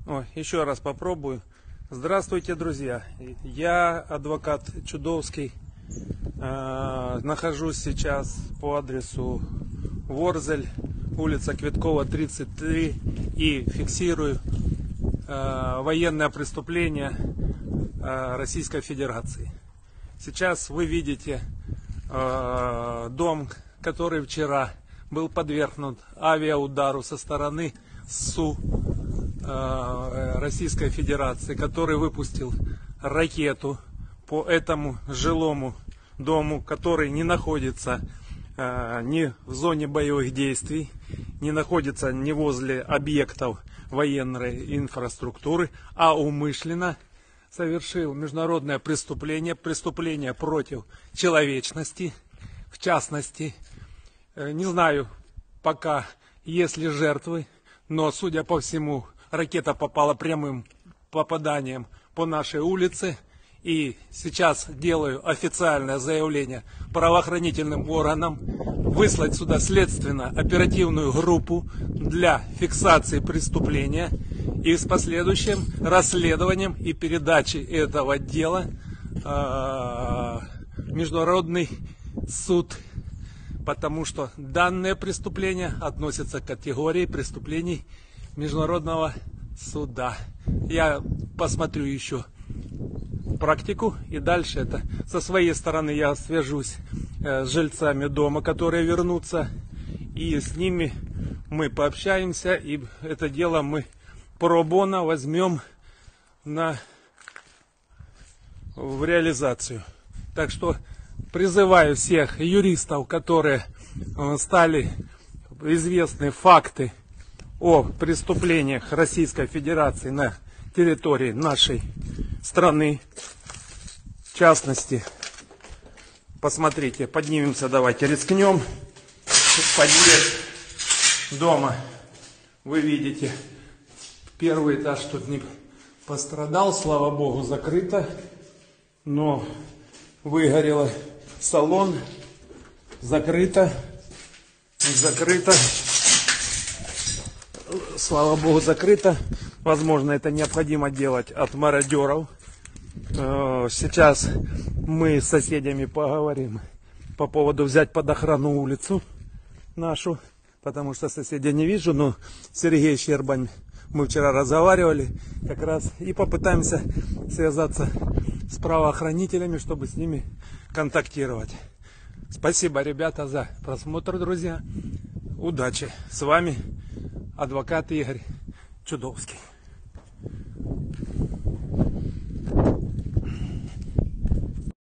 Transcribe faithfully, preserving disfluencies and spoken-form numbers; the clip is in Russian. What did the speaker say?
Ой, еще раз попробую. Здравствуйте, друзья. Я адвокат Чудовский. Э, нахожусь сейчас по адресу Ворзель, улица Квиткова, тридцать три, и фиксирую э, военное преступление э, Российской Федерации. Сейчас вы видите э, дом, который вчера был подвергнут авиаудару со стороны СУ Российской Федерации, который выпустил ракету по этому жилому дому, который не находится э, ни в зоне боевых действий, не находится ни возле объектов военной инфраструктуры, а умышленно совершил международное преступление, преступление против человечности, в частности. э, не знаю пока, есть ли жертвы, но, судя по всему, ракета попала прямым попаданием по нашей улице. И сейчас делаю официальное заявление правоохранительным органам выслать сюда следственно-оперативную группу для фиксации преступления и с последующим расследованием и передачей этого дела в Международный суд. Потому что данное преступление относится к категории преступлений Международного суда. Я посмотрю еще практику, и дальше это со своей стороны я свяжусь э, с жильцами дома, которые вернутся, и с ними мы пообщаемся, и это дело мы пробона возьмем на в реализацию. Так что призываю всех юристов, которые э, стали известны факты о преступлениях Российской Федерации на территории нашей страны. В частности, посмотрите, поднимемся, давайте рискнем. Подъезд дома, вы видите, первый этаж тут не пострадал, слава богу, закрыто, но выгорело салон, закрыто, закрыто. Слава богу, закрыто. Возможно, это необходимо делать от мародеров. Сейчас мы с соседями поговорим по поводу взять под охрану улицу нашу, потому что соседей не вижу, но Сергей Щербань, мы вчера разговаривали как раз, и попытаемся связаться с правоохранителями, чтобы с ними контактировать. Спасибо, ребята, за просмотр, друзья. Удачи. С вами адвокат Игорь Чудовский.